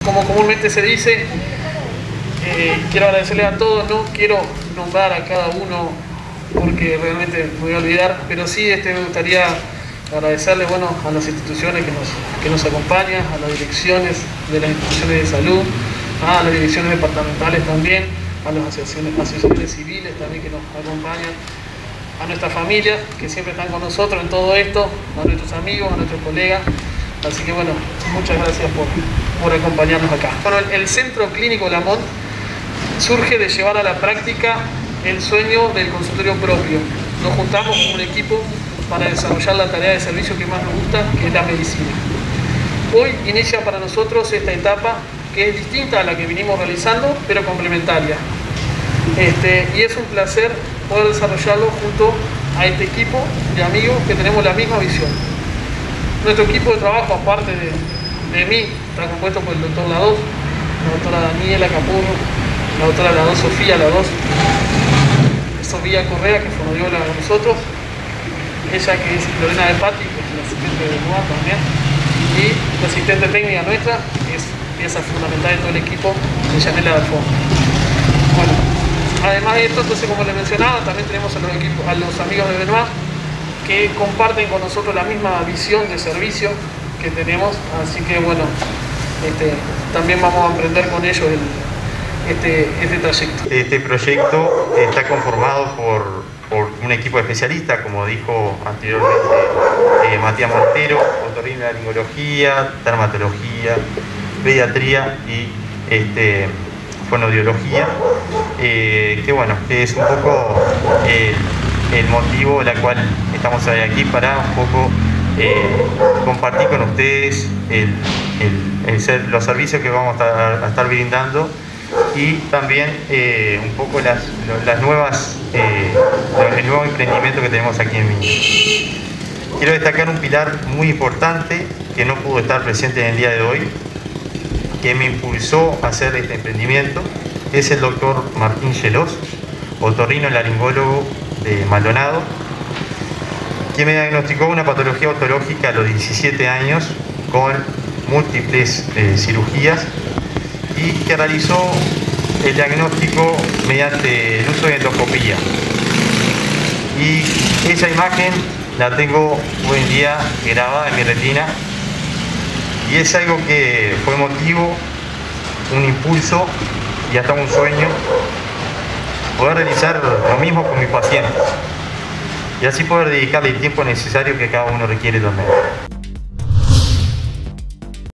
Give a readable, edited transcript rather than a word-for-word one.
Como comúnmente se dice, quiero agradecerles a todos, no quiero nombrar a cada uno porque realmente me voy a olvidar, pero sí me gustaría agradecerle a las instituciones que nos acompañan, a las direcciones de las instituciones de salud, a las direcciones departamentales también, a las asociaciones civiles también que nos acompañan, a nuestras familias que siempre están con nosotros en todo esto, a nuestros amigos, a nuestros colegas. Así que muchas gracias por acompañarnos acá. El Centro Clínico Lamont surge de llevar a la práctica el sueño del consultorio propio. Nos juntamos como un equipo para desarrollar la tarea de servicio que más nos gusta, que es la medicina. Hoy inicia para nosotros esta etapa que es distinta a la que vinimos realizando, pero complementaria. Y es un placer poder desarrollarlo junto a este equipo de amigos que tenemos la misma visión. Nuestro equipo de trabajo, aparte de mí, está compuesto por el doctor Lados, la doctora Daniela Capurro, la doctora Lados Sofía Lados, Sofía Correa, que fue audióloga con nosotros, ella que es Lorena de Patti, que es la asistente de Benoit también, y la asistente técnica nuestra, que es pieza fundamental de todo el equipo, de Yanela Dalfón. Además de esto, entonces, como les mencionaba, también tenemos a los amigos de Benoit, que comparten con nosotros la misma visión de servicio que tenemos, así que también vamos a emprender con ellos este trayecto. Este proyecto está conformado por un equipo de especialistas, como dijo anteriormente Matías Montero, otorrinolaringología, dermatología, pediatría y fonoaudiología, que es un poco el motivo por el cual estamos hoy aquí, para un poco compartir con ustedes los servicios que vamos a estar brindando, y también un poco el nuevo emprendimiento que tenemos aquí en Viña. Quiero destacar un pilar muy importante que no pudo estar presente en el día de hoy, que me impulsó a hacer este emprendimiento. Es el doctor Martín Gelos, otorrinolaringólogo de Maldonado, que me diagnosticó una patología otológica a los 17 años con múltiples cirugías, y que realizó el diagnóstico mediante el uso de endoscopía. Y esa imagen la tengo hoy en día grabada en mi retina, y es algo que fue motivo, un impulso y hasta un sueño, poder realizar lo mismo con mis pacientes y así poder dedicarle el tiempo necesario que cada uno requiere también.